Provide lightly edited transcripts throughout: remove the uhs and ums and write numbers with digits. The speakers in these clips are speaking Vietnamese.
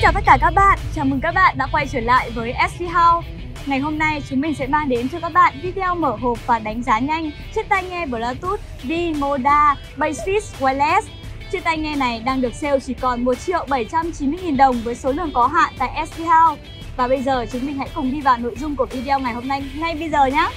chào tất cả các bạn, chào mừng các bạn đã quay trở lại với SC House. Ngày hôm nay chúng mình sẽ mang đến cho các bạn video mở hộp và đánh giá nhanh chiếc tai nghe Bluetooth V-Moda Base Fit Wireless. Chiếc tai nghe này đang được sale chỉ còn 1.790.000 đồng với số lượng có hạn tại SC House. Và bây giờ chúng mình hãy cùng đi vào nội dung của video ngày hôm nay ngay bây giờ nhé.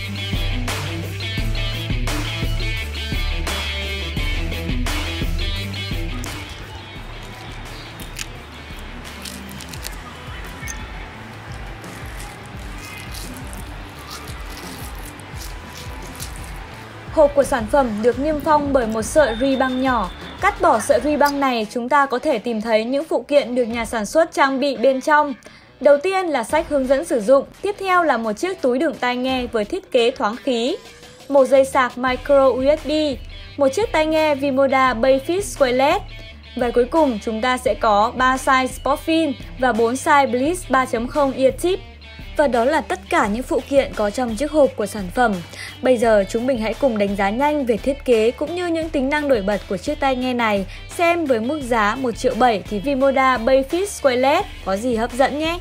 Hộp của sản phẩm được niêm phong bởi một sợi ri băng nhỏ. Cắt bỏ sợi ri băng này, chúng ta có thể tìm thấy những phụ kiện được nhà sản xuất trang bị bên trong. Đầu tiên là sách hướng dẫn sử dụng, tiếp theo là một chiếc túi đựng tai nghe với thiết kế thoáng khí, một dây sạc micro USB, một chiếc tai nghe V-Moda Base Fit Wireless. Và cuối cùng chúng ta sẽ có 3 size Sportfin và 4 size Bliss 3.0 ear tip. Và đó là tất cả những phụ kiện có trong chiếc hộp của sản phẩm. Bây giờ chúng mình hãy cùng đánh giá nhanh về thiết kế cũng như những tính năng nổi bật của chiếc tai nghe này. Xem với mức giá 1.7 triệu thì V-Moda Base Fit Wireless có gì hấp dẫn nhé.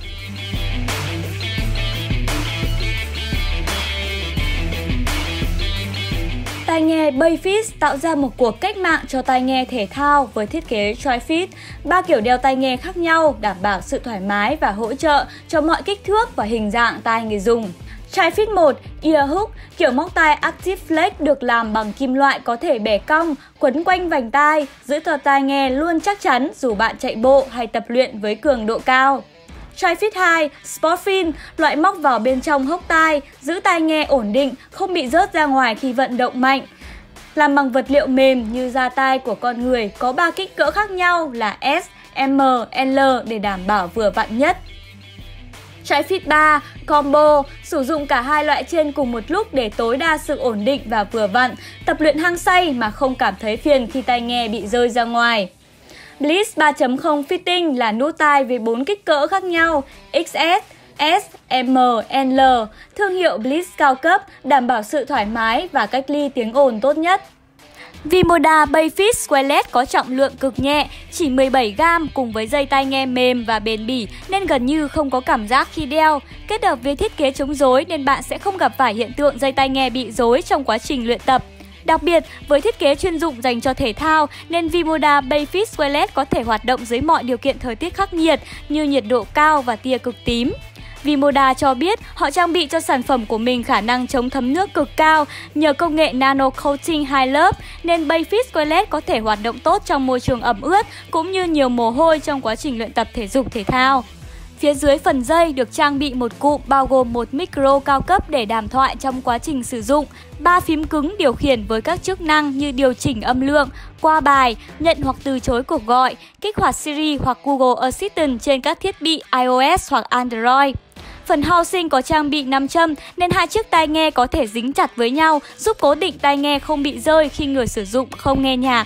Tai nghe Base Fit tạo ra một cuộc cách mạng cho tai nghe thể thao với thiết kế Tri-Fit. 3 kiểu đeo tai nghe khác nhau đảm bảo sự thoải mái và hỗ trợ cho mọi kích thước và hình dạng tai người dùng. Tri-Fit 1 Ear Hook, kiểu móc tai Active Flex được làm bằng kim loại có thể bẻ cong, quấn quanh vành tai, giữ cho tai nghe luôn chắc chắn dù bạn chạy bộ hay tập luyện với cường độ cao. Tri-Fit 2 Sportfin, loại móc vào bên trong hốc tai, giữ tai nghe ổn định, không bị rớt ra ngoài khi vận động mạnh. Làm bằng vật liệu mềm như da tai của con người, có 3 kích cỡ khác nhau là S, M, L để đảm bảo vừa vặn nhất. Tri-Fit 3 Combo, sử dụng cả hai loại trên cùng một lúc để tối đa sự ổn định và vừa vặn, tập luyện hăng say mà không cảm thấy phiền khi tai nghe bị rơi ra ngoài. Bliss 3.0 Fitting là nút tai với 4 kích cỡ khác nhau XS, S, M, L. Thương hiệu Bliss cao cấp, đảm bảo sự thoải mái và cách ly tiếng ồn tốt nhất. V-Moda Base Fit Wireless có trọng lượng cực nhẹ, chỉ 17g cùng với dây tai nghe mềm và bền bỉ nên gần như không có cảm giác khi đeo. Kết hợp với thiết kế chống rối nên bạn sẽ không gặp phải hiện tượng dây tai nghe bị rối trong quá trình luyện tập. Đặc biệt, với thiết kế chuyên dụng dành cho thể thao nên V-Moda Base Fit Wireless có thể hoạt động dưới mọi điều kiện thời tiết khắc nghiệt như nhiệt độ cao và tia cực tím. V-Moda cho biết họ trang bị cho sản phẩm của mình khả năng chống thấm nước cực cao nhờ công nghệ nano coating 2 lớp nên Base Fit Wireless có thể hoạt động tốt trong môi trường ẩm ướt cũng như nhiều mồ hôi trong quá trình luyện tập thể dục thể thao. Phía dưới phần dây được trang bị một cụm bao gồm một micro cao cấp để đàm thoại trong quá trình sử dụng, 3 phím cứng điều khiển với các chức năng như điều chỉnh âm lượng, qua bài, nhận hoặc từ chối cuộc gọi, kích hoạt Siri hoặc Google Assistant trên các thiết bị iOS hoặc Android. Phần housing có trang bị 5 châm nên hai chiếc tai nghe có thể dính chặt với nhau, giúp cố định tai nghe không bị rơi khi người sử dụng không nghe nhạc.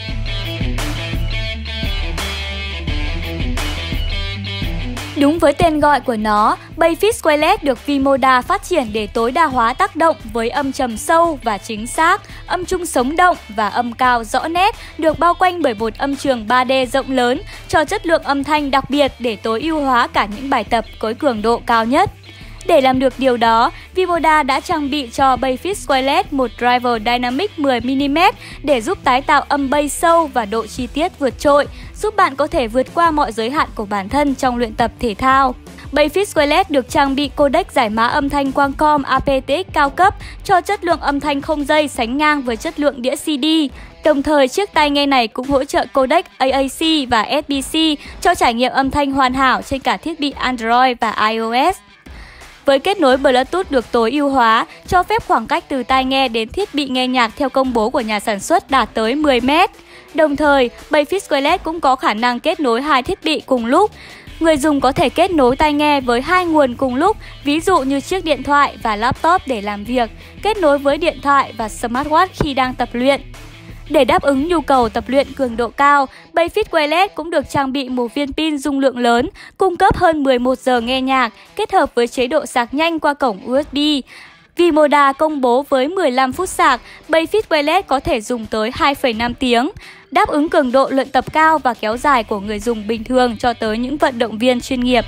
Đúng với tên gọi của nó, Base Fit Wireless được V-Moda phát triển để tối đa hóa tác động với âm trầm sâu và chính xác, âm trung sống động và âm cao rõ nét, được bao quanh bởi một âm trường 3D rộng lớn, cho chất lượng âm thanh đặc biệt để tối ưu hóa cả những bài tập với cường độ cao nhất. Để làm được điều đó, V-Moda đã trang bị cho Base Fit Wireless một driver dynamic 10mm để giúp tái tạo âm bass sâu và độ chi tiết vượt trội, giúp bạn có thể vượt qua mọi giới hạn của bản thân trong luyện tập thể thao. Base Fit Wireless được trang bị codec giải mã âm thanh Qualcomm aptX cao cấp cho chất lượng âm thanh không dây sánh ngang với chất lượng đĩa CD. Đồng thời, chiếc tai nghe này cũng hỗ trợ codec AAC và SBC cho trải nghiệm âm thanh hoàn hảo trên cả thiết bị Android và iOS. Với kết nối Bluetooth được tối ưu hóa, cho phép khoảng cách từ tai nghe đến thiết bị nghe nhạc theo công bố của nhà sản xuất đạt tới 10m. Đồng thời, Base Fit Wireless cũng có khả năng kết nối hai thiết bị cùng lúc. Người dùng có thể kết nối tai nghe với hai nguồn cùng lúc, ví dụ như chiếc điện thoại và laptop để làm việc, kết nối với điện thoại và smartwatch khi đang tập luyện. Để đáp ứng nhu cầu tập luyện cường độ cao, Base Fit Wireless cũng được trang bị một viên pin dung lượng lớn, cung cấp hơn 11 giờ nghe nhạc, kết hợp với chế độ sạc nhanh qua cổng USB. Vimoda công bố với 15 phút sạc, Beyfit Wireless có thể dùng tới 2,5 tiếng, đáp ứng cường độ luyện tập cao và kéo dài của người dùng bình thường cho tới những vận động viên chuyên nghiệp.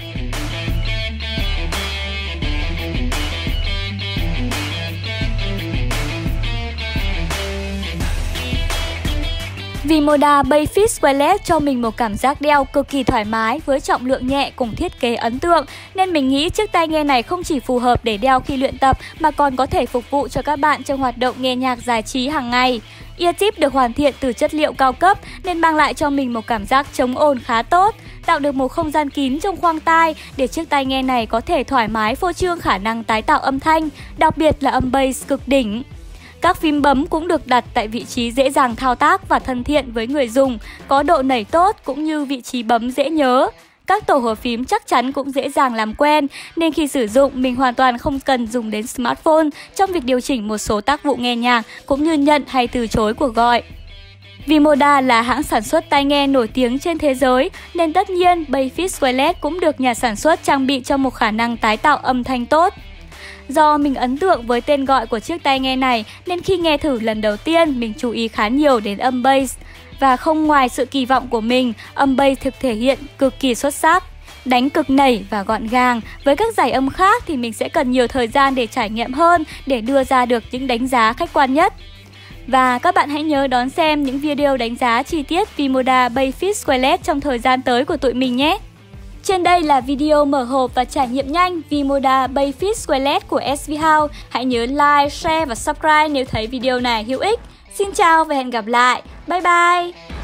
Vimoda Beyfit Wireless cho mình một cảm giác đeo cực kỳ thoải mái với trọng lượng nhẹ cùng thiết kế ấn tượng, nên mình nghĩ chiếc tai nghe này không chỉ phù hợp để đeo khi luyện tập mà còn có thể phục vụ cho các bạn trong hoạt động nghe nhạc giải trí hàng ngày. Eartip được hoàn thiện từ chất liệu cao cấp nên mang lại cho mình một cảm giác chống ồn khá tốt, tạo được một không gian kín trong khoang tai để chiếc tai nghe này có thể thoải mái phô trương khả năng tái tạo âm thanh, đặc biệt là âm bass cực đỉnh. Các phím bấm cũng được đặt tại vị trí dễ dàng thao tác và thân thiện với người dùng, có độ nảy tốt cũng như vị trí bấm dễ nhớ. Các tổ hợp phím chắc chắn cũng dễ dàng làm quen, nên khi sử dụng mình hoàn toàn không cần dùng đến smartphone trong việc điều chỉnh một số tác vụ nghe nhạc cũng như nhận hay từ chối cuộc gọi. Vimoda là hãng sản xuất tai nghe nổi tiếng trên thế giới, nên tất nhiên Beyfit Wireless cũng được nhà sản xuất trang bị cho một khả năng tái tạo âm thanh tốt. Do mình ấn tượng với tên gọi của chiếc tai nghe này nên khi nghe thử lần đầu tiên mình chú ý khá nhiều đến âm bass. Và không ngoài sự kỳ vọng của mình, âm bass thực thể hiện cực kỳ xuất sắc, đánh cực nảy và gọn gàng. Với các dải âm khác thì mình sẽ cần nhiều thời gian để trải nghiệm hơn để đưa ra được những đánh giá khách quan nhất. Và các bạn hãy nhớ đón xem những video đánh giá chi tiết Vimoda Beyfit Wireless trong thời gian tới của tụi mình nhé. Trên đây là video mở hộp và trải nghiệm nhanh Vimoda Beyfit Wireless của SV House. Hãy nhớ like, share và subscribe nếu thấy video này hữu ích. Xin chào và hẹn gặp lại. Bye bye!